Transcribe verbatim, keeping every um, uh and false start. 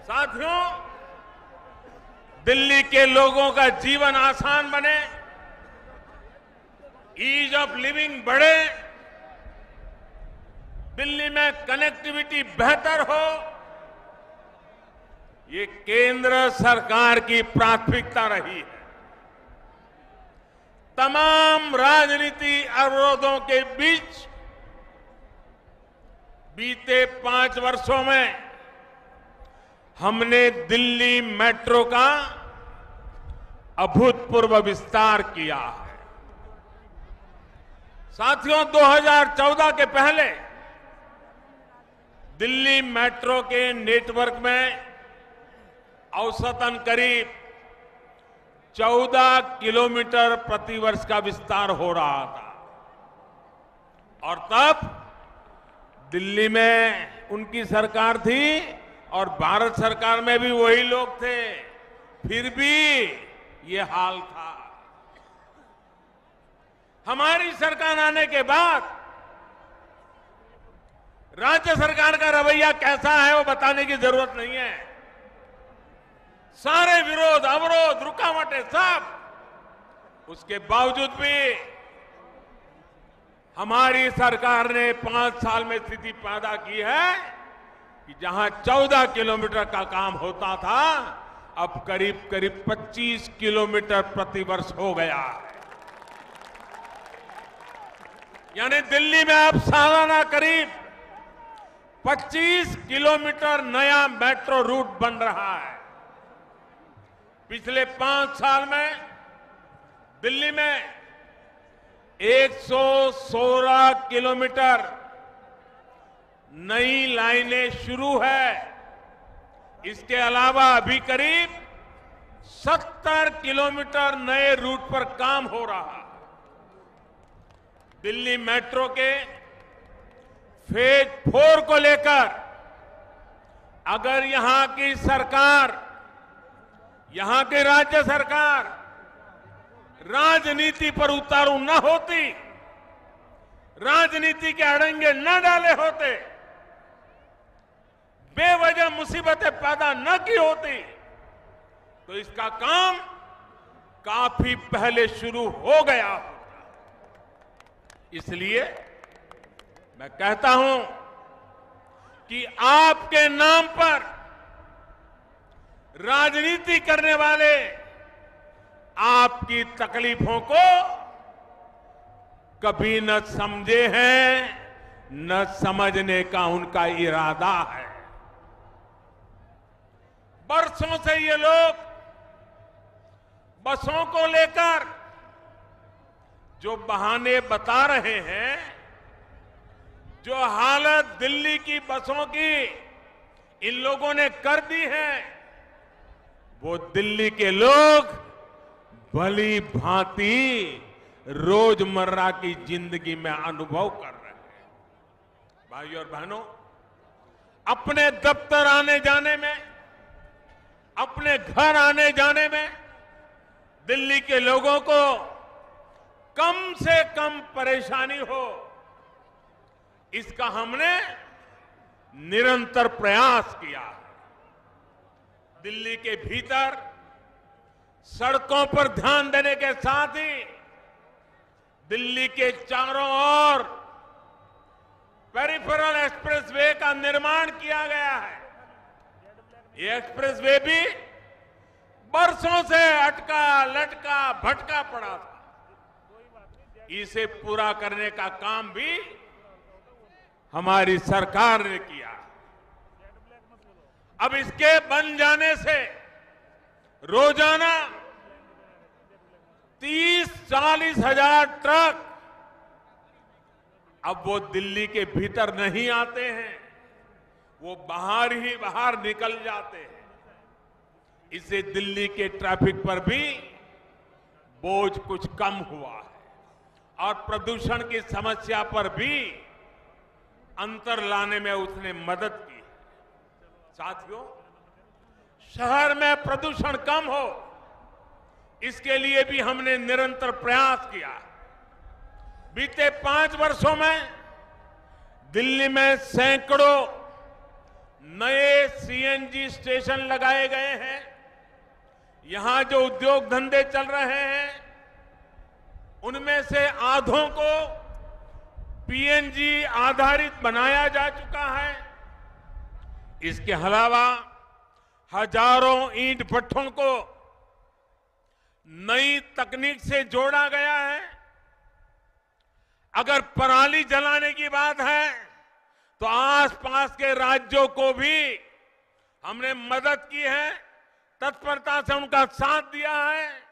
साथियों, दिल्ली के लोगों का जीवन आसान बने, ईज ऑफ लिविंग बढ़े, दिल्ली में कनेक्टिविटी बेहतर हो, ये केंद्र सरकार की प्राथमिकता रही है। तमाम राजनीति अवरोधों के बीच बीते पांच वर्षों में हमने दिल्ली मेट्रो का अभूतपूर्व विस्तार किया है। साथियों, दो हज़ार चौदह के पहले दिल्ली मेट्रो के नेटवर्क में औसतन करीब चौदह किलोमीटर प्रति वर्ष का विस्तार हो रहा था और तब दिल्ली में उनकी सरकार थी और भारत सरकार में भी वही लोग थे, फिर भी ये हाल था। हमारी सरकार आने के बाद राज्य सरकार का रवैया कैसा है वो बताने की जरूरत नहीं है। सारे विरोध, अवरोध, रुकावटें सब, उसके बावजूद भी हमारी सरकार ने पांच साल में स्थिति पैदा की है कि जहां चौदह किलोमीटर का काम होता था, अब करीब करीब पच्चीस किलोमीटर प्रति वर्ष हो गया है। यानी दिल्ली में अब सालाना करीब पच्चीस किलोमीटर नया मेट्रो रूट बन रहा है। पिछले पांच साल में दिल्ली में एक सौ सोलह किलोमीटर नई लाइनें शुरू है। इसके अलावा अभी करीब सत्तर किलोमीटर नए रूट पर काम हो रहा है। दिल्ली मेट्रो के फेज फोर को लेकर अगर यहां की सरकार, यहां की राज्य सरकार राजनीति पर उतारू न होती, राजनीति के अड़ंगे न डाले होते, बेवजह मुसीबतें पैदा न की होती, तो इसका काम काफी पहले शुरू हो गया होता। इसलिए मैं कहता हूं कि आपके नाम पर राजनीति करने वाले आपकी तकलीफों को कभी न समझे हैं, न समझने का उनका इरादा है। बरसों से ये लोग बसों को लेकर जो बहाने बता रहे हैं, जो हालत दिल्ली की बसों की इन लोगों ने कर दी है, वो दिल्ली के लोग भली भांति रोजमर्रा की जिंदगी में अनुभव कर रहे हैं। भाइयों और बहनों, अपने दफ्तर आने जाने में, अपने घर आने जाने में दिल्ली के लोगों को कम से कम परेशानी हो, इसका हमने निरंतर प्रयास किया। दिल्ली के भीतर सड़कों पर ध्यान देने के साथ ही दिल्ली के चारों ओर पेरिफेरल एक्सप्रेसवे का निर्माण किया गया है। ये एक्सप्रेसवे भी बरसों से अटका लटका भटका पड़ा था। इसे पूरा करने का काम भी हमारी सरकार ने किया। अब इसके बन जाने से रोजाना तीस चालीस हजार ट्रक अब वो दिल्ली के भीतर नहीं आते हैं, वो बाहर ही बाहर निकल जाते हैं। इससे दिल्ली के ट्रैफिक पर भी बोझ कुछ कम हुआ है और प्रदूषण की समस्या पर भी अंतर लाने में उसने मदद की। साथियों, शहर में प्रदूषण कम हो, इसके लिए भी हमने निरंतर प्रयास किया। बीते पांच वर्षों में दिल्ली में सैकड़ों नए सीएनजी स्टेशन लगाए गए हैं। यहां जो उद्योग धंधे चल रहे हैं उनमें से आधों को पीएनजी आधारित बनाया जा चुका है। इसके अलावा हजारों ईंट भट्ठों को नई तकनीक से जोड़ा गया है। अगर पराली जलाने की बात है तो आसपास के राज्यों को भी हमने मदद की है, तत्परता से उनका साथ दिया है।